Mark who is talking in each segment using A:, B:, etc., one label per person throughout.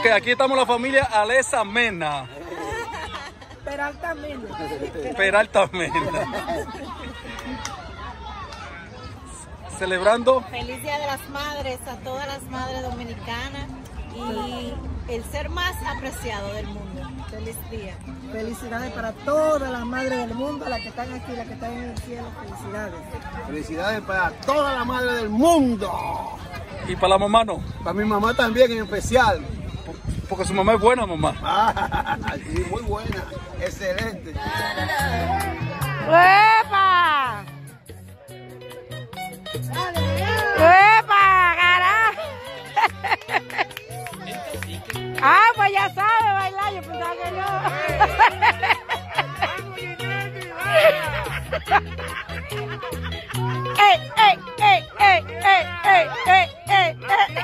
A: Ok, aquí estamos la familia Alesa Mena.
B: Peralta Mena.
A: Peralta Mena. Celebrando.
C: Feliz Día de las Madres a todas las madres dominicanas y el ser más apreciado del mundo. Feliz día.
B: Felicidades para todas las madres del mundo, las que están aquí, las que están en el cielo. Felicidades.
D: Felicidades para todas las madres del mundo.
A: ¿Y para la mamá no?
D: Para mi mamá también en especial.
A: Porque su mamá es buena, mamá.
D: Sí, muy buena. Excelente.
E: ¡Epa! ¡Epa, carajo! Ah, pues ya sabe bailar, yo pensaba que no. ¡Ey, ey, ey, ey, ey, ey, ey, ey,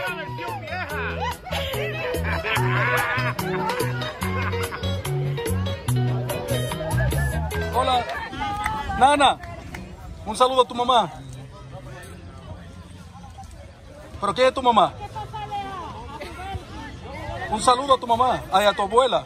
A: Hola, Nana, un saludo a tu mamá. ¿Pero quién es tu mamá? Un saludo a tu mamá, ay, a tu abuela.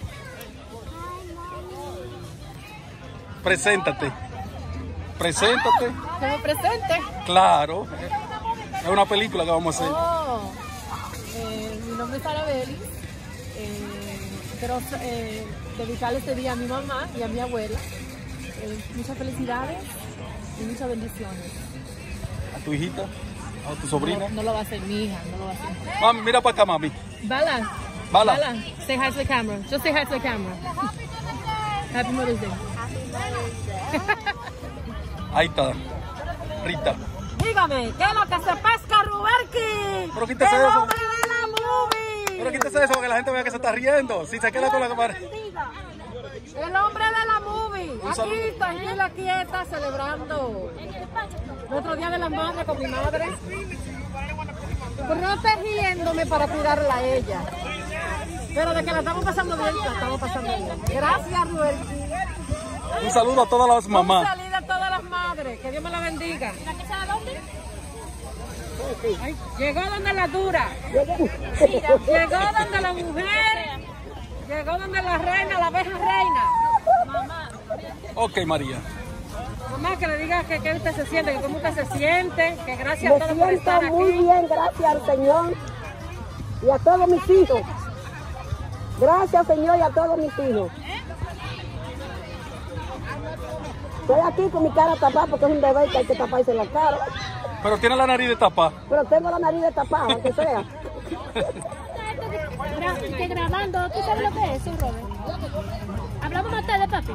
A: Preséntate. Preséntate.
C: ¿Que me presente?
A: Claro. Es una película que vamos a hacer.
C: Oh, mi nombre es Arabeli. Quiero dedicarle este día a mi mamá y a mi abuela. Muchas felicidades y muchas bendiciones.
A: A tu hijita, a tu sobrina.
C: No lo va a hacer mi hija, no lo va a hacer.
A: Mami, mira para acá, mami.
C: Bala.
A: Bala.
C: Bala, say hi to the camera. Just say hi to the camera. Happy Mother's Day.
A: Ahí está. Rita.
B: Dígame, ¿qué es lo que se pesca, Ruberki?
A: Pero quítese eso.
B: ¡El hombre de la movie!
A: Pero quítese eso para que la gente vea que se está riendo. Si se queda con la cámara.
B: El hombre de la movie. Aquí, tranquila, quieta, celebrando nuestro Día de la Madre con mi madre. Pero no estés riéndome para cuidarla a ella. Pero de que la estamos pasando bien, la estamos pasando bien. Gracias, Ruberki.
A: Un saludo a todas las mamás.
B: Un saludo a todas las madres. Que Dios me la bendiga. Ay, llegó donde la dura. Llegó donde la mujer. Llegó donde la reina, la abeja reina. Mamá.
A: Ok, María.
B: Mamá, que le diga que usted se siente, que cómo usted se siente, que gracias a todos por estar aquí.
F: Muy bien, gracias al Señor y a todos mis hijos. Gracias, Señor, y a todos mis hijos. Estoy aquí con mi cara tapada porque es un bebé que hay que taparse la cara.
A: Pero tiene la nariz de tapa.
F: Pero tengo la nariz de tapada, aunque sea.
G: Que grabando, ¿tú sabes lo que es eso, Robert? Hablamos más tarde, papi.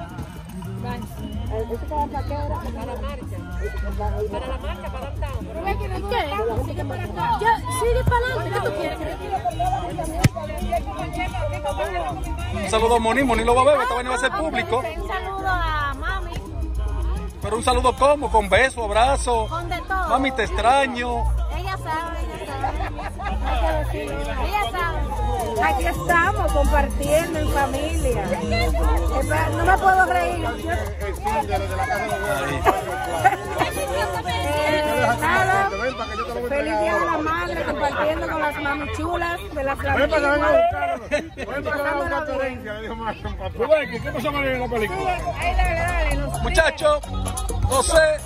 F: ¿Eso para qué hora?
B: Para la marcha. Para la marcha, para el town.
G: ¿Qué? Sigue para acá. Sigue para adelante, ¿qué tú quieres?
A: Un saludo a Moni. Moni lo va a ver, esta vaina va a ser público.
G: Un saludo a mami.
A: Pero un saludo como, con beso, abrazo.
G: Con de todo.
A: Mami, te extraño.
G: Ella sabe, ella sabe.
B: Aquí estamos compartiendo en familia. No me puedo reír. Nada, feliz Día de la Madre, compartiendo con las mami chulas de la familia.
D: ¿Qué pasó con la película?
A: Muchachos, José.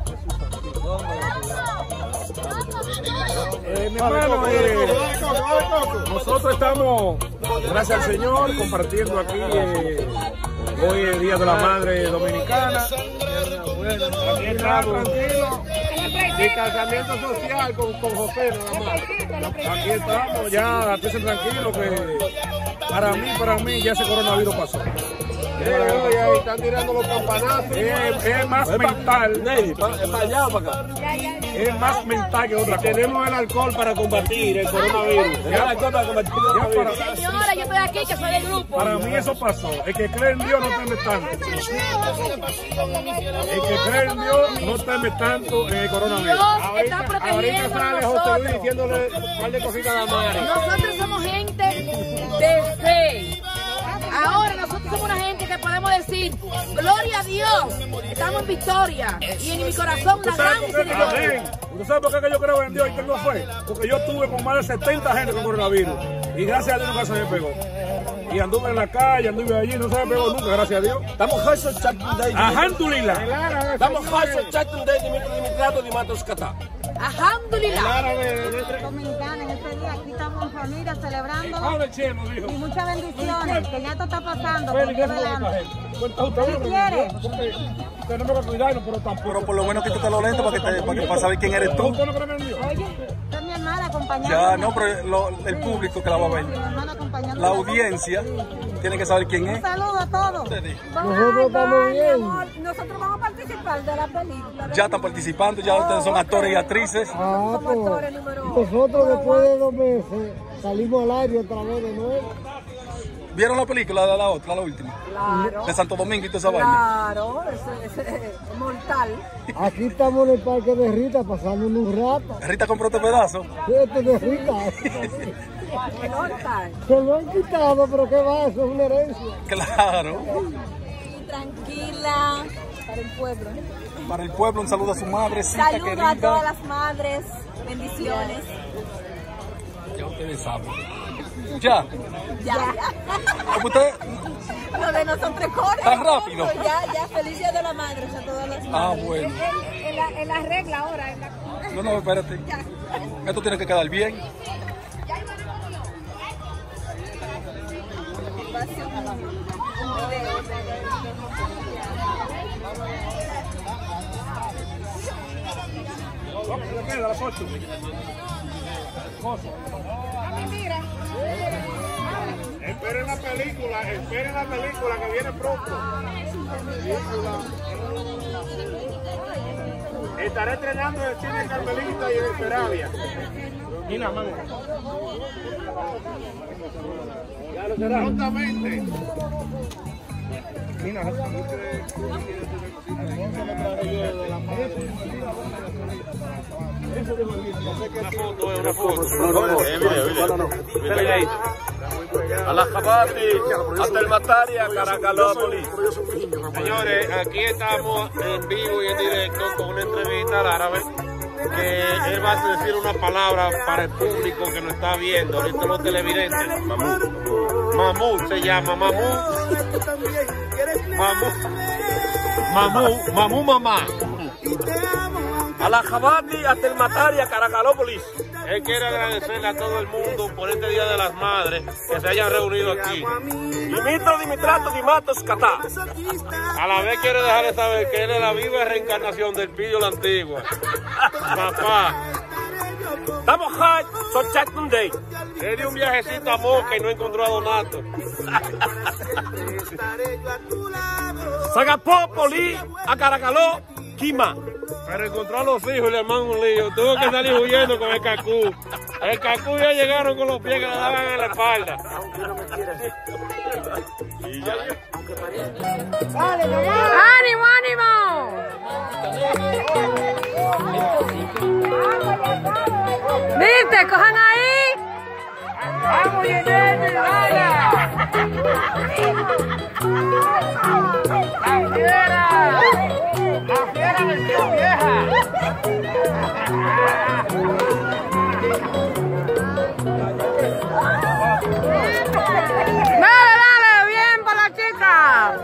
H: Mi hermano, nosotros estamos, gracias al Señor, compartiendo aquí hoy el Día de la Madre Dominicana. Aquí estamos, tranquilo, distanciamiento social con José nada más. Aquí estamos, ya, aquí se tranquilo que para mí ya ese coronavirus pasó.
D: Ahí están tirando los campanazos.
H: Es más mental.
D: Para allá, para acá.
H: Es más mental que otra cosa.
D: Tenemos el alcohol para combatir el coronavirus.
H: El alcohol para combatir el coronavirus.
G: Señora, yo estoy aquí, que soy del grupo.
H: Para mí eso pasó. El que cree en Dios no teme tanto. El que cree en Dios no teme tanto en el coronavirus.
G: Dios está protegiendo a
D: sale José Luis
G: nosotros.
D: diciéndole cuál de cositas a la madre.
G: Nosotros somos gente de fe. Ahora nosotros somos una gente que podemos decir, gloria a Dios, estamos en victoria y en mi corazón una gran misericordia.
H: ¿Tú sabes por qué yo creo en Dios y tengo fe? Porque yo estuve con más de 70 gente con coronavirus. Y gracias a Dios nunca se me pegó. Y anduve en la calle, anduve allí, no se me pegó nunca, gracias a Dios.
I: Estamos Hasso Chatundai.
H: Alhamdulillah.
I: Estamos Hasso Chatundai Dimitrato de Matos Catá.
G: Alhamdulillah.
B: Dominicana, en este día aquí estamos en familia celebrando
H: Habla el chemo, dijo.
B: y muchas bendiciones, que ya esto está pasando. ¿Qué quieres?
H: Tenemos que cuidarnos, pero tampoco.
A: Pero por lo menos quítate lo lento para saber quién eres tú.
H: ¿Usted no cree en Dios?
B: Oye, esta es mi hermana acompañando.
A: Ya, no, pero el público que la va a ver.
B: Mi hermana acompañando.
A: La audiencia tiene que saber quién es.
B: Un saludo a todos.
F: Nosotros estamos bien.
B: Nosotros vamos a participar de la película.
A: Ya están participando, ya ustedes son actores y actrices.
F: Ah, pues, nosotros después de 2 meses salimos al aire otra vez de nuevo.
A: ¿Vieron la película de la otra, la última?
B: Claro.
A: De Santo Domingo y toda esa vaina.
B: Claro, es mortal.
F: Aquí estamos en el parque de Rita pasando un rato.
A: Rita compró este pedazo.
F: Este de Rita.
B: Mortal.
F: Se lo han quitado, pero ¿qué va? Eso es una herencia.
A: Claro.
C: Tranquila para el pueblo.
A: Para el pueblo, un saludo a su madrecita
C: Saludo
A: querida.
C: a todas las madres. Bendiciones.
A: Ya ustedes saben. Ya.
C: Ya.
A: ¿Usted?
C: Lo de nosotros corre.
A: ¿Tan rápido?
C: Ya. Feliz Día de la Madre a todas las madres.
A: Ah, bueno.
B: En la regla ahora.
A: No, espérate. Esto tiene que quedar bien.
H: A las 8. Esperen la película que viene pronto. Estaré estrenando en el cine Carmelita y en el Peravia. Mira, mano. Prontamente. Mira, una foto. A la Jabati, hasta el Mataria, Caracolópolis. Señores, aquí estamos en vivo y en directo con una entrevista al árabe que él va a decir una palabra para el público que nos está viendo, ahorita los televidentes. Mamú se llama, mamá. A la Jabati, hasta el Mataria, Caracolópolis. Él quiere agradecerle a todo el mundo por este Día de las Madres que se hayan reunido aquí. Dimitrato de Matos Catá. A la vez quiere dejarle saber que él es la viva reencarnación del pillo la antigua. Papá. Estamos high, son Chatundai. Él dio un viajecito a Moca y no encontró a Donato. Sagapópoli, a Caracaló, Quima. Pero encontró a los hijos y le armaron un lío. Tuvo que salir huyendo con el cacú. El cacú ya llegaron con los pies que le daban en la espalda.
E: ¡Ánimo, ánimo! ¿Viste? ¡Cojan ahí!
H: ¡Vamos, Yenene, vaya! ¡La fiera! ¡La fiera versión vieja!
E: ¡Dale, bien para la chica!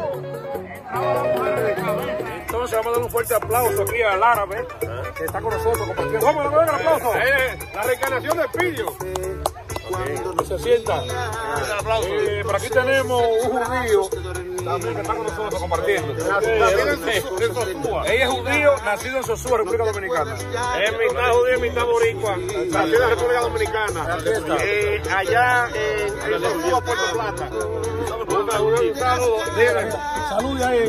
H: Entonces vamos a dar un fuerte aplauso aquí al árabe que está con nosotros compartiendo. Vamos a dar un aplauso. La reencarnación del pillo. Se sienta. Un aplauso. Por aquí tenemos un judío también que está con nosotros compartiendo. Ella es judío, nacido en Sosúa, República Dominicana. Es mitad judío y mitad boricua. Nacido en República Dominicana. Allá en Sosúa, Puerto Plata. Un saludo. Salud ahí.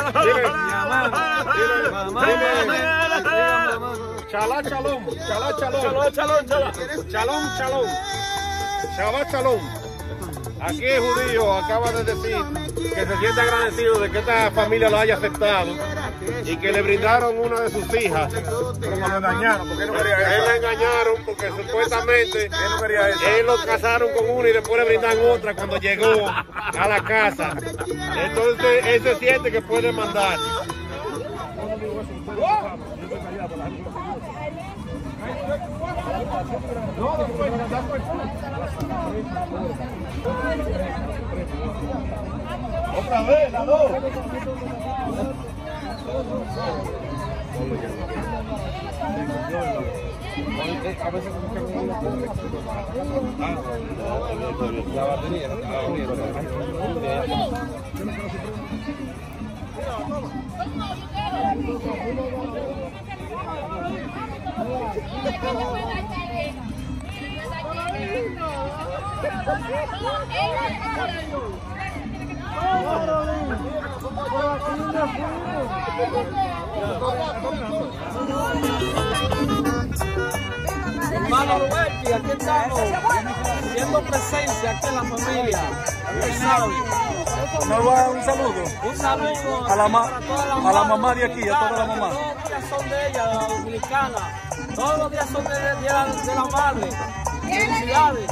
H: Chalá, chalón. Chalá, chalón. Chalá, chalón. Chalón, chalón. Shabbat Shalom. Aquí el judío acaba de decir que se siente agradecido de que esta familia lo haya aceptado y que le brindaron una de sus hijas. Pero lo engañaron, porque él no quería eso. Él lo engañaron porque supuestamente él no quería eso. Él lo casaron con una y después le brindaron otra cuando llegó a la casa. Entonces él se siente que puede mandar.
I: Otra vez, la dos.
A: A veces como que la batería.
J: Hermano Roberti, aquí estamos, haciendo presencia aquí en la familia.
A: ¿Me va a dar un saludo?
J: Un saludo
A: a la
J: a
A: la mamá de aquí, a toda la mamá.
J: Todos los días son de ella, de la dominicana. Todos los días son de la madre. Felicidades.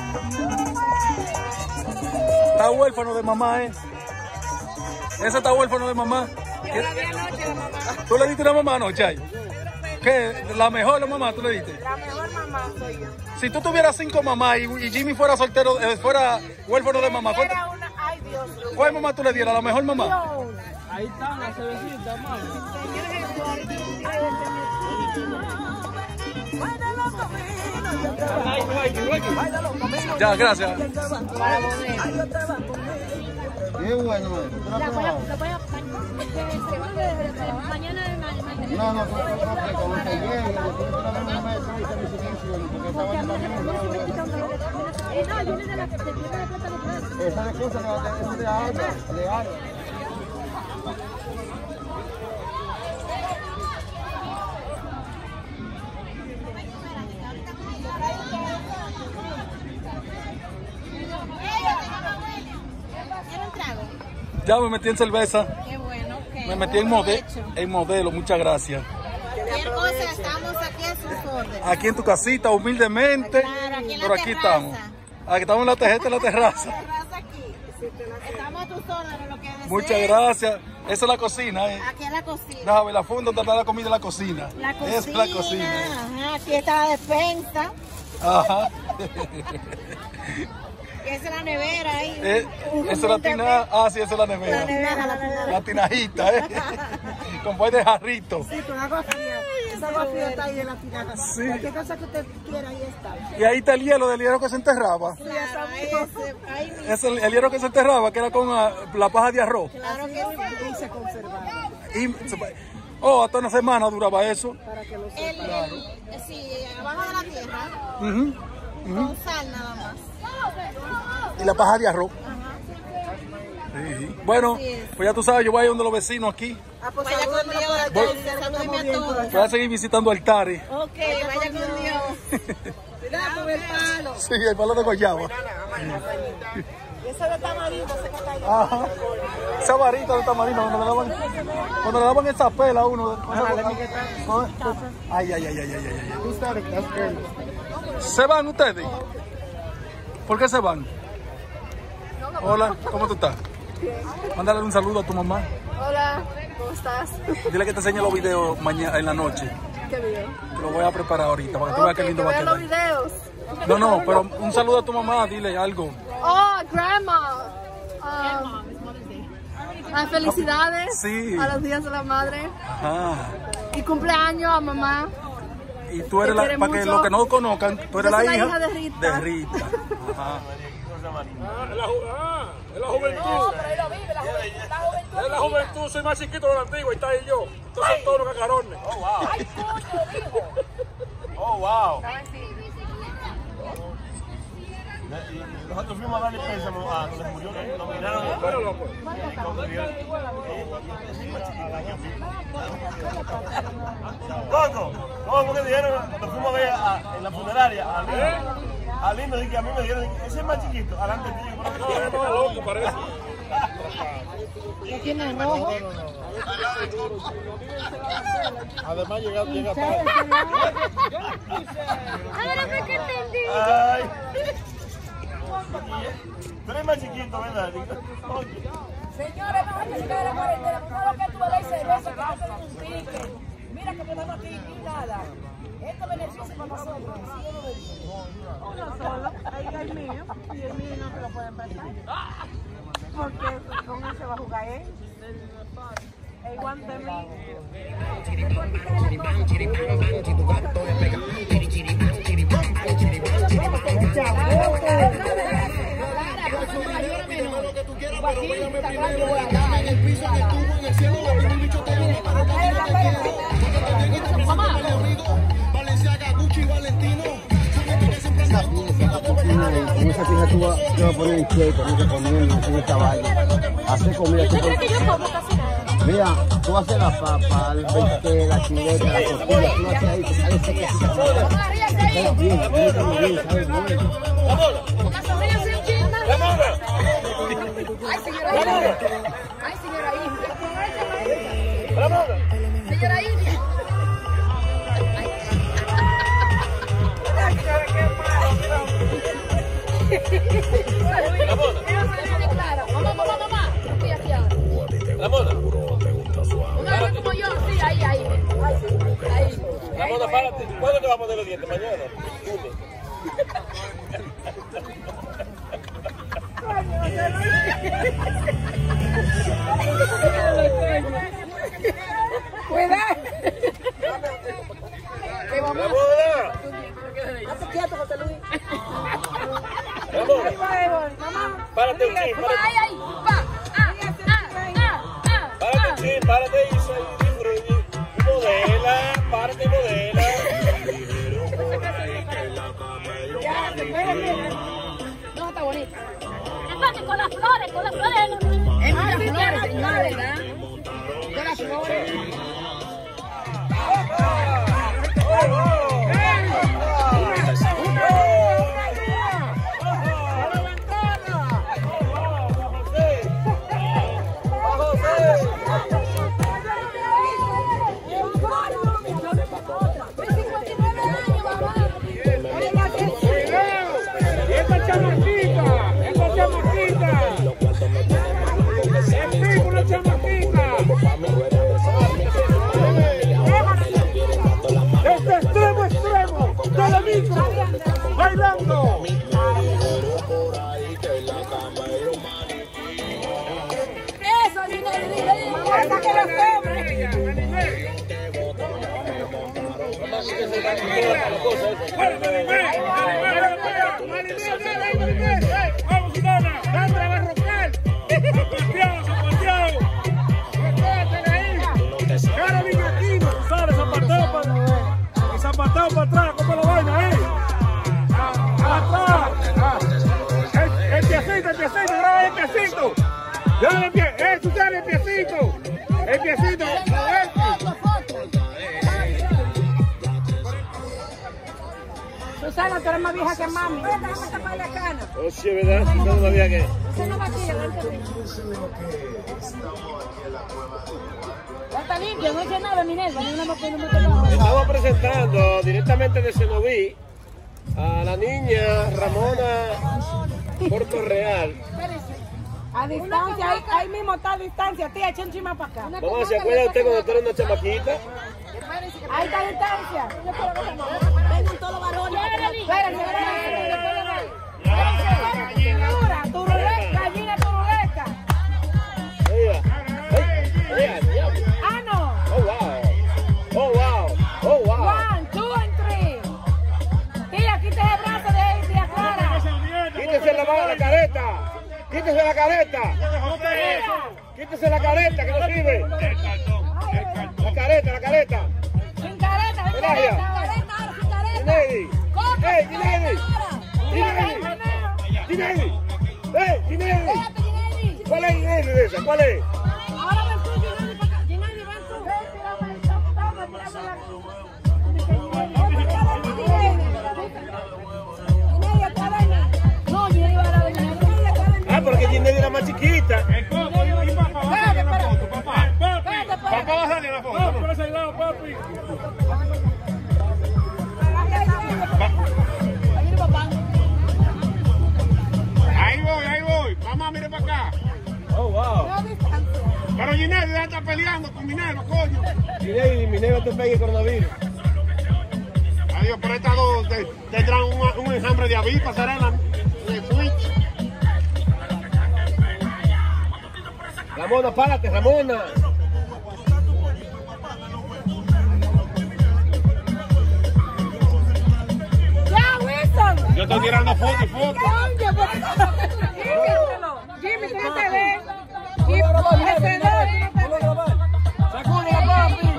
A: Está huérfano de mamá, ¿eh? Ese está huérfano de mamá. ¿Tú le diste una mamá anoche ahí? ¿Qué? ¿La mejor mamá tú le diste?
B: La mejor mamá soy yo.
A: Si tú tuvieras 5 mamás y Jimmy fuera soltero, fuera huérfano de mamá,
B: Ay, Dios.
A: ¿cuál mamá tú le dieras? ¿La mejor mamá?
J: Ahí están las cervecitas, hermano.
A: Ya, gracias.
I: Qué bueno. No, no, como que llegue, esa es cosa de agua.
A: Ya me metí en cerveza.
B: Qué bueno.
A: Me metí en modelo, muchas gracias.
B: Cualquier cosa, estamos aquí a sus órdenes.
A: Aquí en tu casita, humildemente,
B: Claro, aquí en la
A: pero aquí
B: terraza.
A: estamos. Aquí estamos en la tejeta, en la terraza.
B: Aquí. Estamos a tus órdenes, lo que desees.
A: Muchas gracias. Esa es la cocina, ¿eh?
B: Aquí en la cocina.
A: Déjame la funda donde está la comida en la cocina.
B: La cocina.
A: Es la cocina.
B: Ajá, aquí está la despensa.
A: Ajá.
B: Y esa es la nevera ahí.
A: Esa es la tina. Ah, sí, esa es la nevera.
B: La nevera.
A: La tinajita, ¿eh? Con buen de jarrito.
F: Sí, con agua fría. Esa agua fría está ahí en la tinaja.
A: Sí.
F: Cualquier cosa que usted quiera, ahí está.
A: Y ahí está el hielo que se enterraba.
B: Claro, ahí mismo.
A: Es el hielo que se enterraba, que era con la paja de arroz.
B: Claro que sí.
F: Y se conservaba.
A: Hasta una semana duraba eso.
F: Para que lo
B: Sí, abajo de la tierra. Con sal nada más.
A: Y la paja de arroz. Sí. Bueno, pues ya tú sabes, yo voy a ir donde los vecinos aquí.
B: Vaya con Dios, salúdeme a todos.
A: Voy a seguir visitando altares.
B: Ok, vaya con Dios.
F: Cuidado con el palo.
A: Sí, el palo de guayaba.
F: Y ese de tamarindo se que está ahí.
A: Ajá. Esa varita de tamarindo, cuando le daban esa pela a uno. Ay. ¿Se van ustedes? ¿Por qué se van? Hola, ¿cómo tú estás? Mándale un saludo a tu mamá.
C: Hola, ¿cómo estás?
A: Dile que te enseñe los videos mañana en la noche.
C: ¿Qué video?
A: Te lo voy a preparar ahorita para que tú veas qué lindo va a
C: que vean
A: quedar.
C: los videos.
A: No, pero un saludo a tu mamá, dile algo.
C: Oh, grandma. Felicidades
A: Sí.
C: a los días de la madre.
A: Ajá.
C: Y cumpleaños a mamá.
A: Y tú eres
C: Te quiere
A: para que
C: mucho.
A: los que no conozcan, tú eres
C: Yo
A: la
C: soy la
A: hija
C: hija de Rita.
A: de Rita. Ajá.
H: Es la juventud. Es la juventud, soy más chiquito de la antigua y está ahí yo. Entonces son todos los cacarones.
I: Oh, wow. Nosotros fuimos a darle pésamo a donde murió, nos miraron. Coco, ¿cómo que dijeron? Nos fuimos a ver en la funeraria a Lindo, y que a mí me dijeron, ese es más chiquito, adelante tío.
H: No, loco, parece.
B: ¿No tiene enojo?
I: Además llega tarde.
B: Ahora fue que entendí.
I: Ay. Tú eres más chiquito, ¿verdad?
G: Señores, vamos a llegar a la cuarentena. Por favor, que tú le dices eso, que no se un pique. Mira que me van aquí y nada. Esto beneficia para nosotros.
E: Uno solo, ahí el mío, y el mío no se lo pueden prestar. Porque con él se va a jugar él. El guante mío.
K: En esa tija tú vas a poner en cheque, no se comiendo en esta vaina. Hacer comida.
C: ¿Tú crees que yo como casi nada?
K: Mira, tú haces la papa, el bistec, la chuleta, la tortilla, tú haces ahí, te sale sequecita. Sabe bien, sabe bueno.
G: Una sonrisa sin chinda. Ay, señora India. Ay, señora India. Señora India. Mamá. Estoy aquí ahora.
I: Ramona.
G: Una vez como yo, sí, ahí.
I: Ramona, párate. ¿Cuándo te vas a poner los dientes? Mañana.
G: Cuidado.
I: Ramona.
F: Hazte quieto, José Luis.
I: Ramona. Párate un chin, párate.
G: Ahí.
I: Párate y modela. Párate y modela.
G: No, está bonita.
C: Con las flores.
G: Es las flores, señores, ¿verdad? Con las flores.
H: Bailando.
G: Eso, dinero. Hasta que los
H: Vamos, Simona, dame a barrocar. Zapateado. Recógete ahí. Cara de gatino. Sale zapateo para atrás. ¿Cómo la vaina ahí? Atrás. El piecito, graba el piecito. Dale el pie. Eso, dale el piecito. El piecito.
E: Susana, tú eres más vieja que mami. Déjame tapar la cana.
I: Oh, sí, ¿verdad? No sabía que.
E: Eso no va aquí,
C: Ya está limpio, no eche nada, Minerva. Ni una no
I: Estamos presentando directamente de Cenoví a la niña Ramona Puerto Real.
E: A distancia, ahí mismo está a distancia. Tía, echa un chima para acá.
I: Mamá, ¿se acuerda usted cuando tú eras una chamaquita?
E: Ahí está a distancia.
F: Vengan todos los varones.
E: Gallina turuleca. Ah, no.
I: Oh, wow.
E: 1, 2, and 3. Tía, quítese el brazo de ahí, tía Clara.
I: Quítese la careta. Quítese la careta. Quítese la careta, que no sirve. La careta.
E: Sin careta, sin careta.
I: Ginedi. ¡Hey, Ginedi! ¡Hey, Ginedi! ¿Cuál es Ginedi de esa? ¿Cuál es?
E: Ahora ven tú, Ginedi, para acá. Ginedi, ven tú. No, Ginedi va a dar
I: Ah, porque Ginedi era más chiquita.
H: Papá va a salir la foto. Vamos por ese lado, papi. Ahí voy. Mamá, mire para acá.
I: Oh, wow.
H: Pero Ginedi ya está peleando con Minerva, coño.
I: Minerva te pegue coronavirus. Adiós, por estas dos tendrán un enjambre de avispas, será en el Twitch. Ramona, párate, Ramona.
E: ¡Ya, Wilson!
I: Yo estoy tirando fotos y fotos.
E: Jimmy, tú no te ves. Jimmy, ese no.
I: ¡Sacúdela, papi!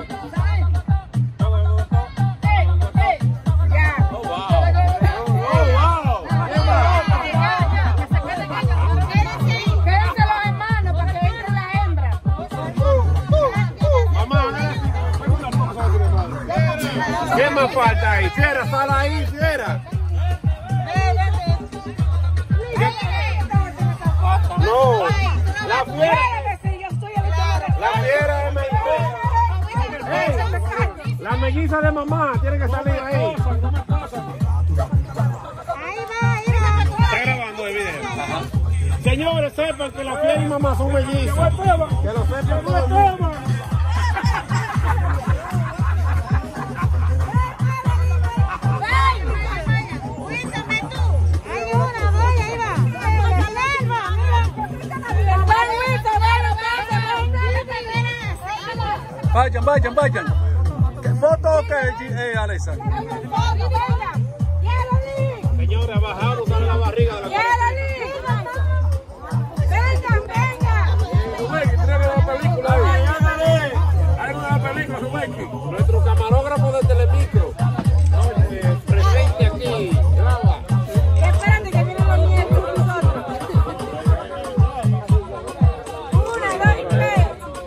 I: ¿Qué más falta ahí? Fiera, sal ahí, Fiera. No, la Fiera. La Fiera es melliza. La melliza de mamá tiene que salir ahí. Está grabando el video. Señores, sepan que la Fiera y mamá son mellizas. Que lo sepan todo el mundo.
A: Vayan. ¿Qué foto o qué, Alexa?
I: Señora, bajamos, sale la barriga de la
E: Venga.
I: Hay una película, nuestro camarógrafo de Telemicro. Presente aquí, graba.
E: Espérate que vienen los nietos con nosotros. 1, 2 y 3.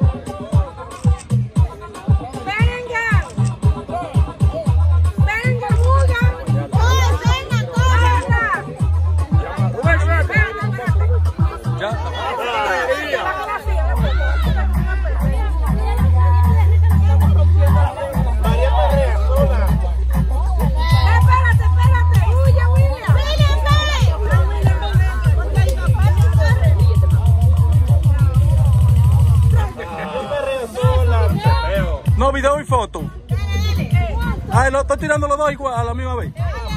A: No, video y foto. Ah, lo estoy tirando los dos igual a la misma vez.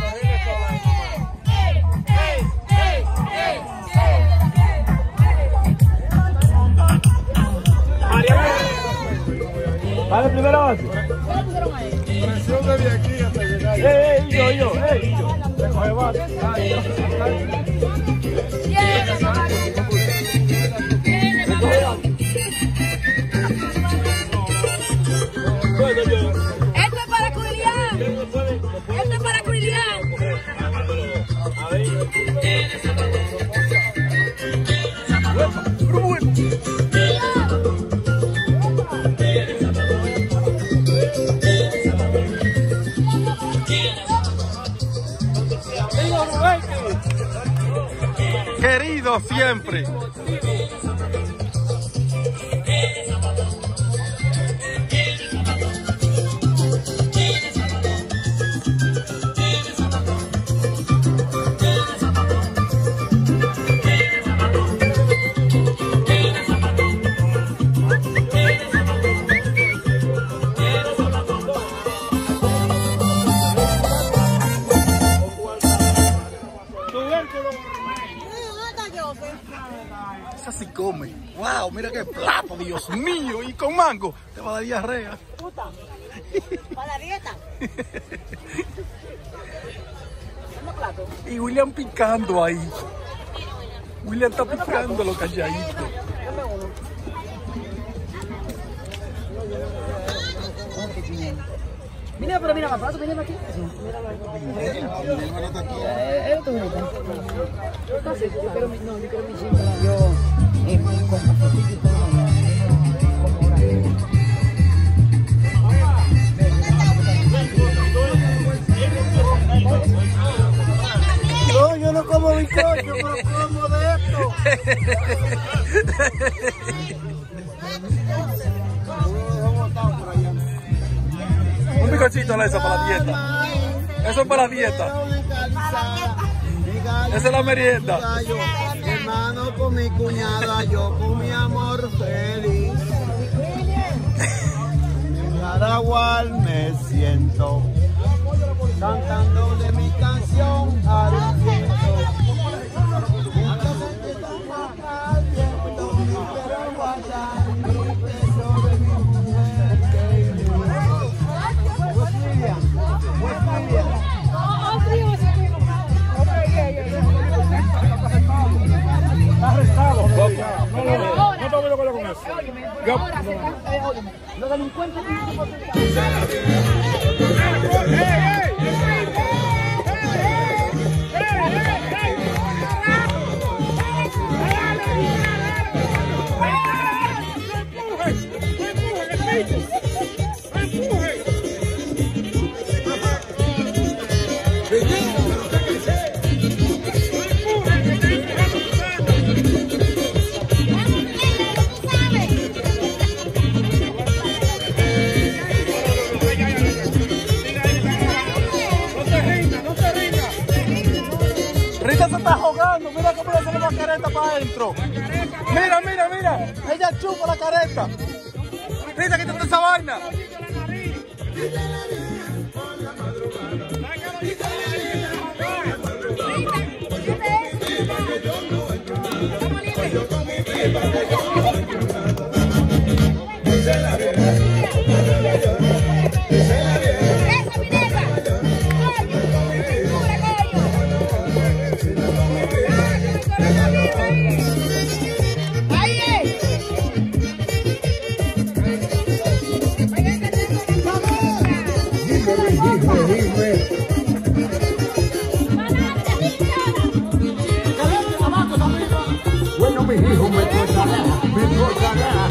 I: Vale, primero base. Presión desde aquí hasta llegar. Yo. Recoge base.
G: Esto es para Cuilián. Esto es para Cuilián.
A: Querido siempre. Esa sí come. Wow, mira qué plato, Dios mío. Y con mango te va a dar diarrea.
E: Puta. Para la dieta.
A: Y William picando ahí. William está picando lo calladito.
G: Mira, pero mira, papá, tú vienes aquí. Pero no, yo quiero mi chingada. Yo, con cafecito y todo.
K: No, yo no como bizcocho, pero como de esto.
A: Un bizcochito, Alexa, para la dieta. Eso es para la dieta. Esa es la merienda.
K: Hermano, con mi cuñada, yo con mi amor feliz. En Aragual me siento. cantando de mi canción al viento.
B: Los delincuentes
A: Rita se está ahogando, mira cómo le sale la careta para adentro. Mira, mira, mira, ella chupa la careta. Rita, quítate esa vaina.
K: Bueno, mi hijo me cortará.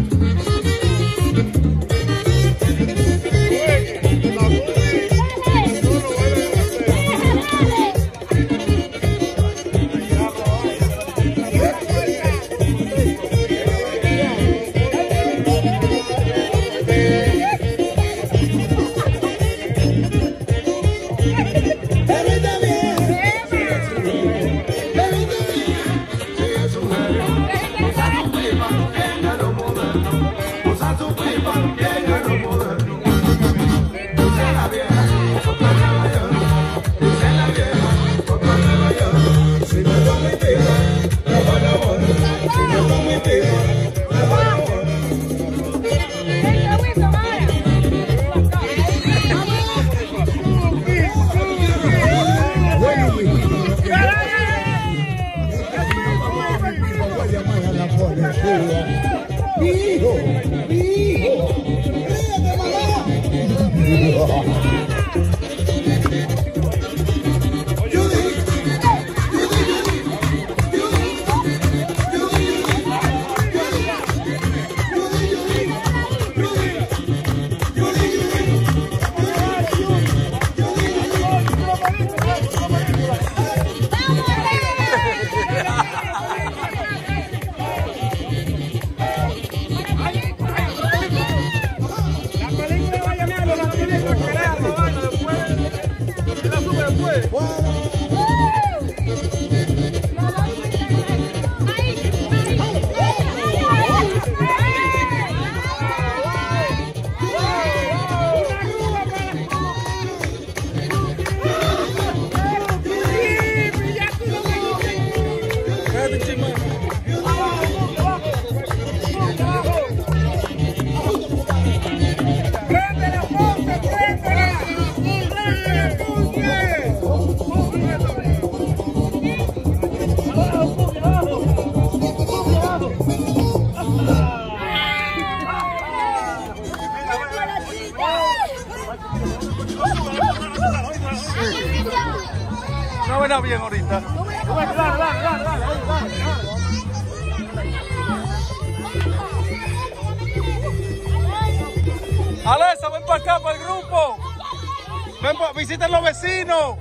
A: No venga bien ahorita. Alesa, ven para acá, para el grupo. Ven, visiten los vecinos.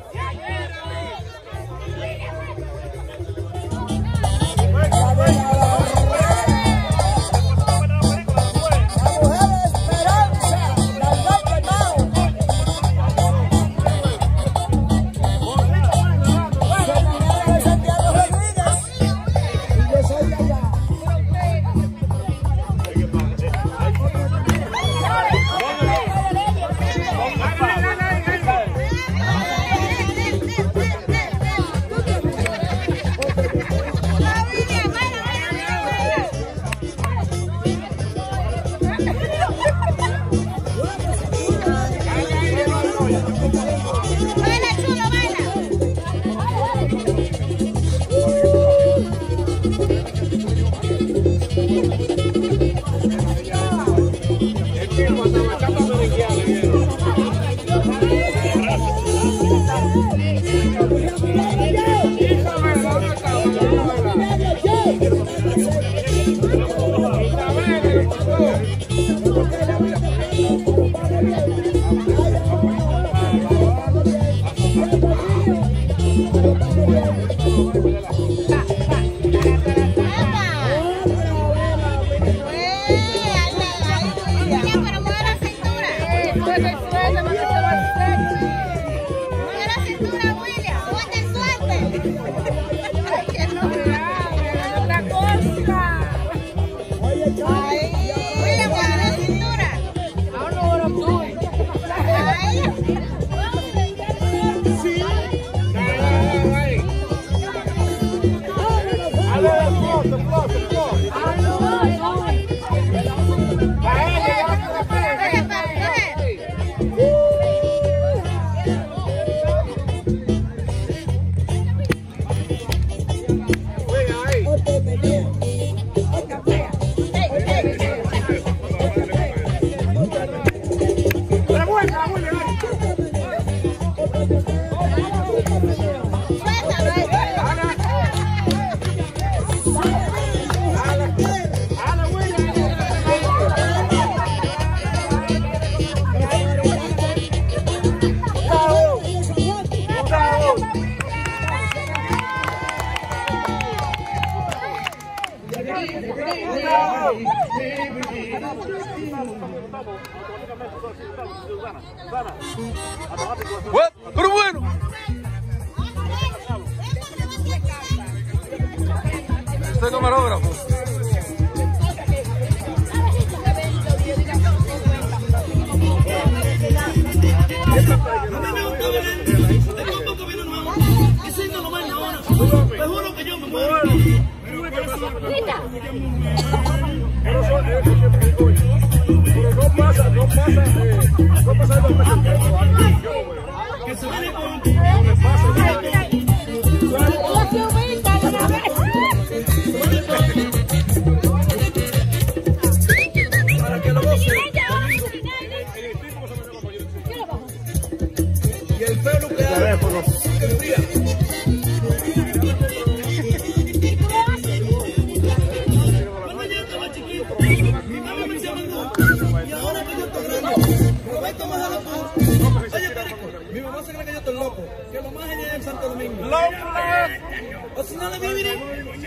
A: Pero bueno. Este camarógrafo.
I: Y el pelo que teléfono. Mi mamá se cree que yo estoy loco, que lo más genial es en Santo Domingo. O si no le viviré.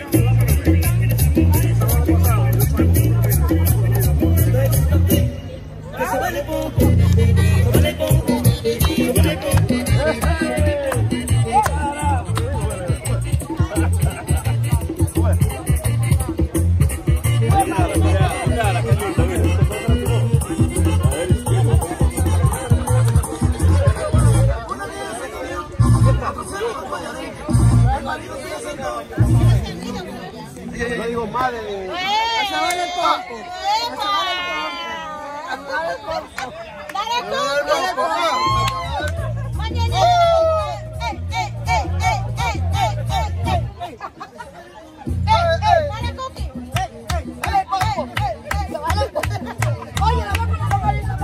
I: Que se vale poco, se vale poco, se vale poco.
K: No digo madre.
E: Se vale poco. Dale poco. Dale poco. Mañana. Dale cookie. Dale poco. Dale poco. Oye, la boca no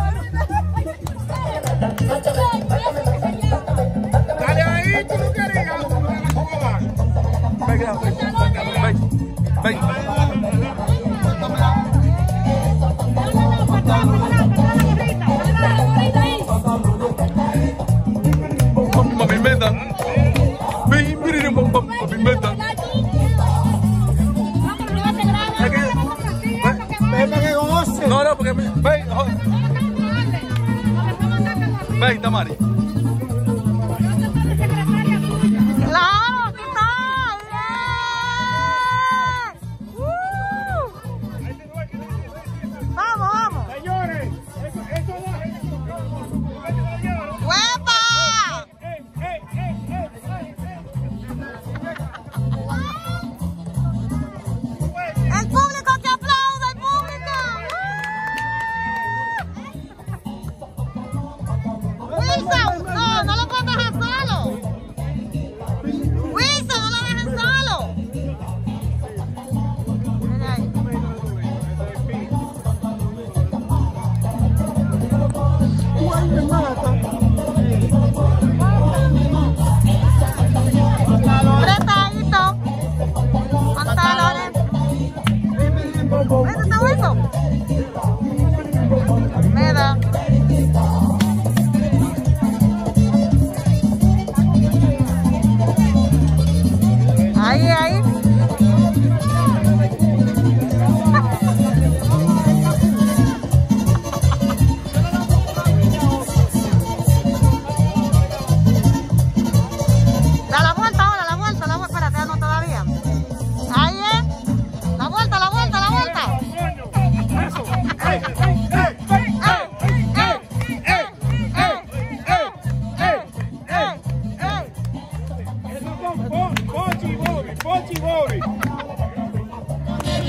I: Dale ahí, tú no quieres ir.
A: Venga, ven. Mami inventa. Miren, mami inventa. No, porque ven. Ven, Tamari.
E: ¡Wilson!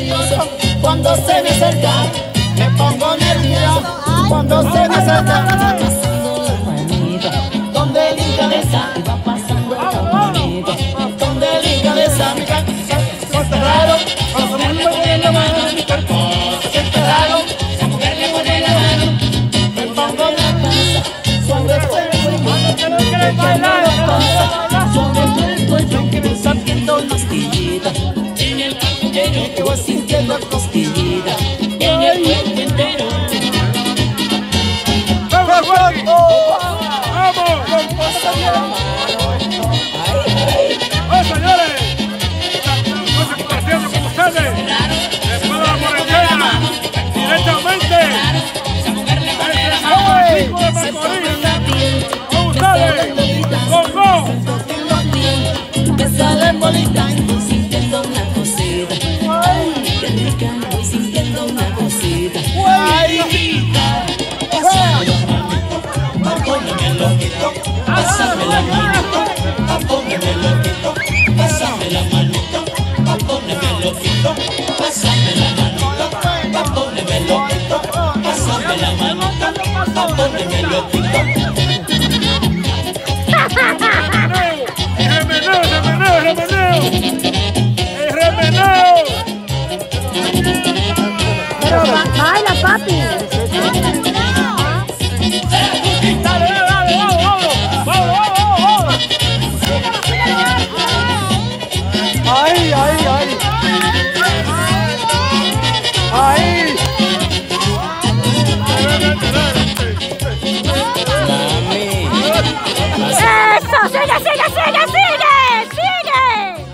L: nervioso cuando se me acerca. Me pongo nervioso cuando se me acerca. Con delicadeza va pasando la manito. Con delicadeza mi cara. Siente raro, cuando me pone la mano en mi cuerpo. Siente raro, esa mujer me pone la mano. Me pongo nerviosa cuando se me sintiendo cosquillita. En el cuerpo entero te voy sintiendo cosquillita. En el cuerpo entero.
I: ¡Vamos! ¡Oh, señores! Estamos compartiendo con ustedes. Después de la cuarentena, directamente desde San Francisco de Macorís. Con ustedes, con Go.
L: Me sale bolita y voy sintiendo una cosita. Ay, qué rica, voy sintiendo una cosita. Ay, rica. Pásame la manito, póngame loquito. Pásame la manito, póngame loquito. Pásame la manito, póngame loquito. Pásame la manito, póngame loquito. Pásame la manito, póngame loquito.
B: Pero baila, papi.
I: ¡Ay, ay, ay! ¡Ay!
B: ¡Eso! ¡Sigue, sigue, sigue, sigue! ¡Sigue!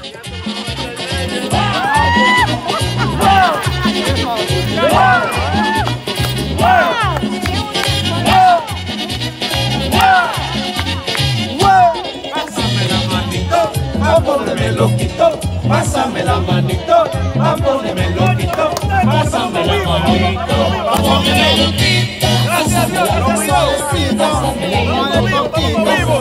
L: Póngame loquito, pásame la manito, póngame loquito, pásame la manito, póngame loquito, gracias a Dios, estamos vivos, estamos vivos,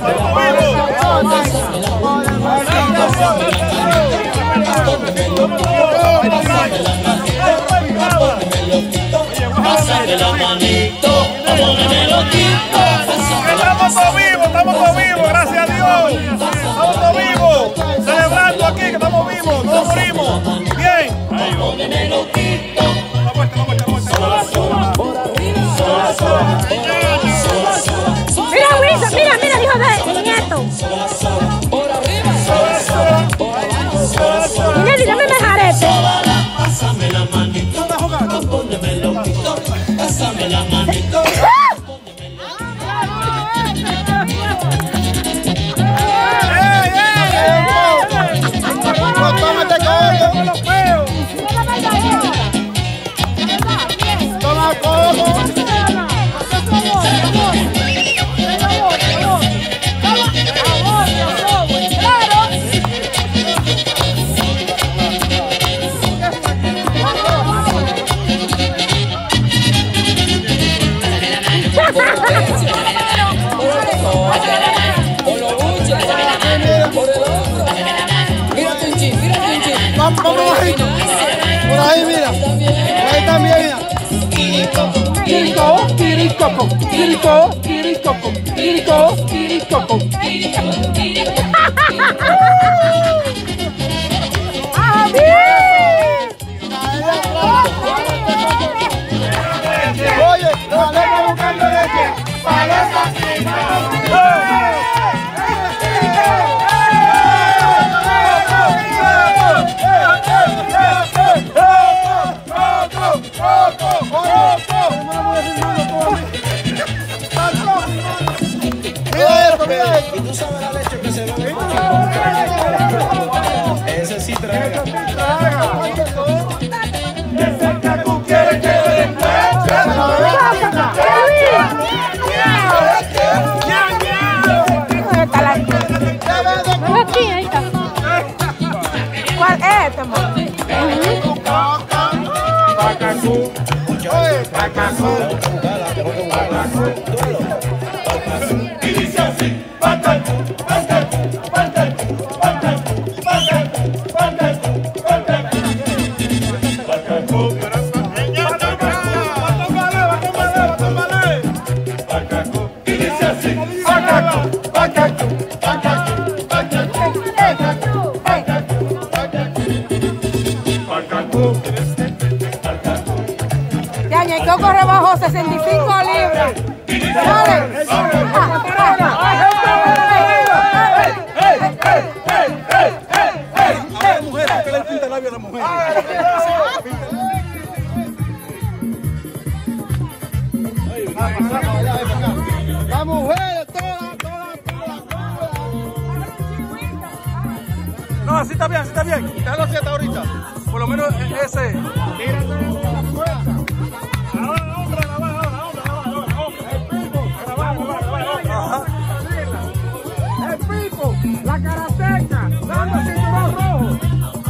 L: pásame la manito, póngame loquito,
I: Estamos todos vivos, gracias a Dios. Estamos todos vivos, celebrando aquí que estamos vivos, no morimos. Bien.
B: Mira, Wilson, mira, mira, hijo de nieto. Mira, dame el jarete.
L: Pásame la manito, póngame loquito, pásame la manito.
I: Vamos bajito. Por ahí, mira. Por ahí también, mira. Quirico, quiricoco, quirico, quiricoco, quirico, quiricoco. Oye, dale para buscando leche. Para esa
L: Y tú sabes la leche que se bebe. Ese sí traga. Ese que tú quieres que le
E: ¿Cuál es este, amor?
L: Y dice así, pacatú, pacatú, pacatú, pacatú, pacatú, pacatú, pacatú.
B: Ya, el coco rebajó 65 libras. Dale.
A: Mujer, que le pinta el labio a la mujer.
I: La mujer, todas.
A: No, así está bien. Déjalo así hasta ahorita. Por lo menos ese.
I: El pico, la karateca, dando cinturón rojo.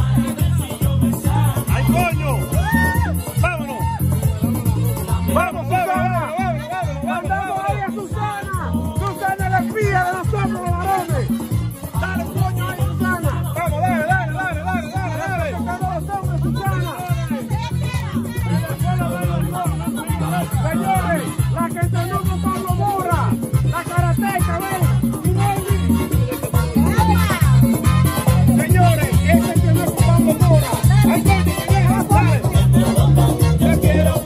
I: ¡Ay, coño! ¡Vámonos! ¡Vamos! ¡Mandamos ahí a Susana! ¡Susana es la espía de nosotros, los varones! ¡Dale, coño, ahí, Susana! ¡Vamos, dale! ¡Tocando los hombres, Susana! Señores, la que entrenó con Pablo Mora, la karateca, ven. Señores, ese que no es con Pablo Mora. Hay gente que deja, ¿sabes? Te quiero.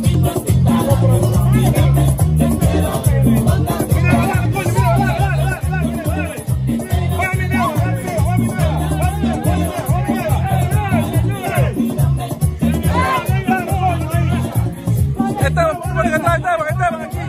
A: Esteban aquí.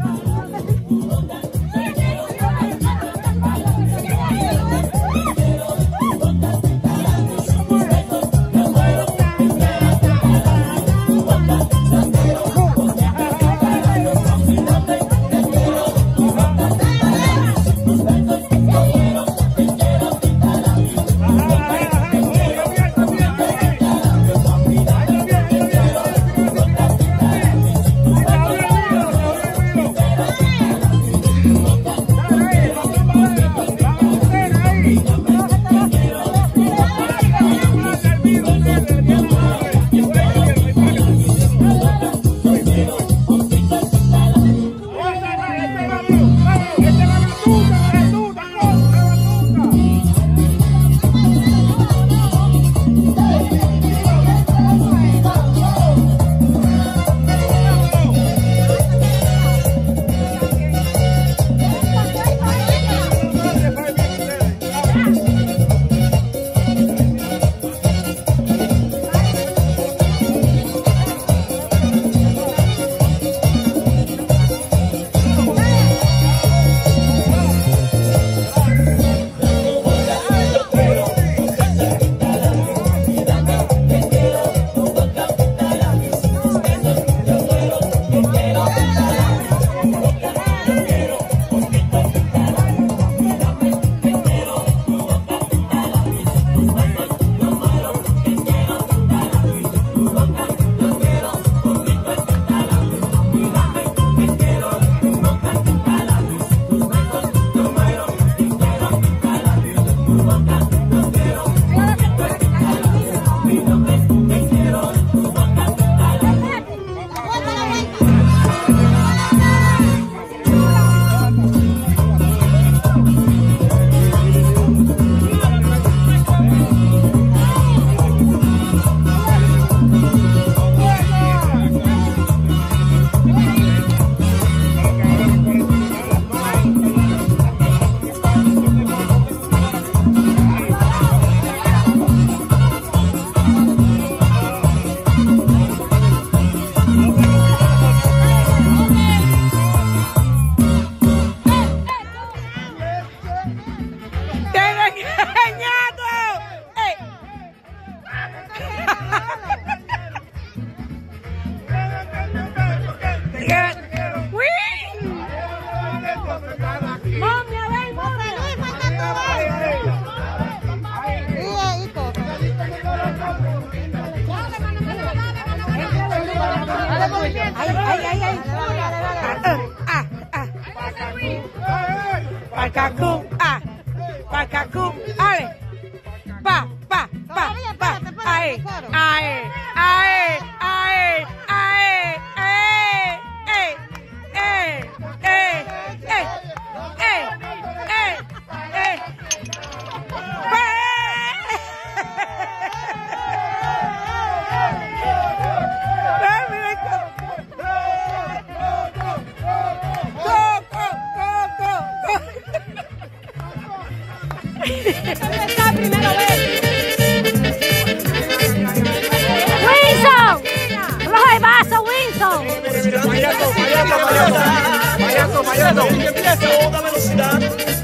B: Pacacú, pacacú, ale. Pa, pa, pa, pa, ae, ae, ae, ae, ae,
I: empiezo. Toda velocidad.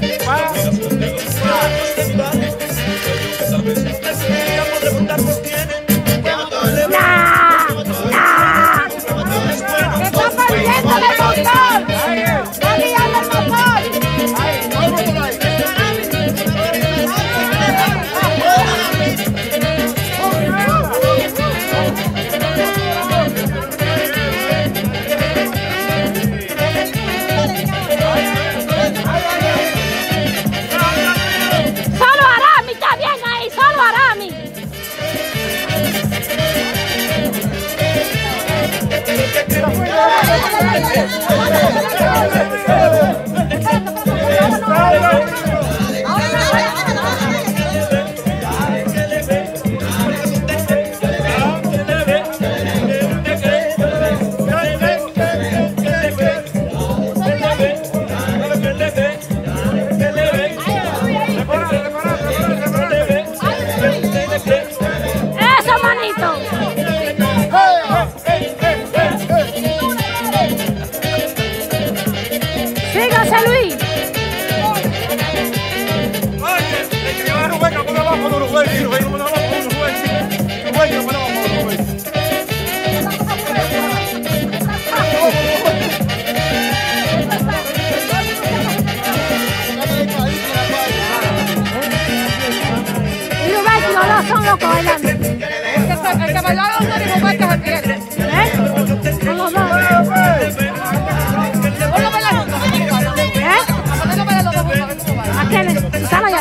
B: Son locos bailando. El que bailaba los dos y que se pierde. Con los dos. Ponlo a bailar juntos. A ponerlo a bailar los dos juntos, a ver cómo va. ¿A quiénes? ¿Están allá?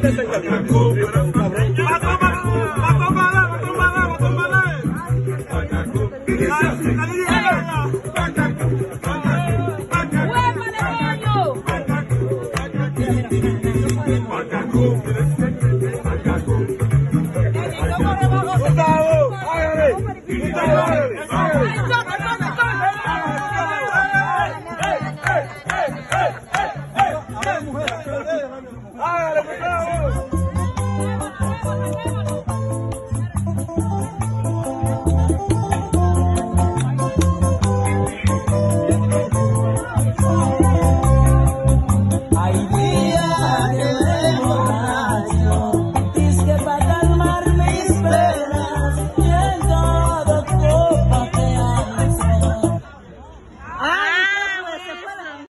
G: ¡Huépale, niño!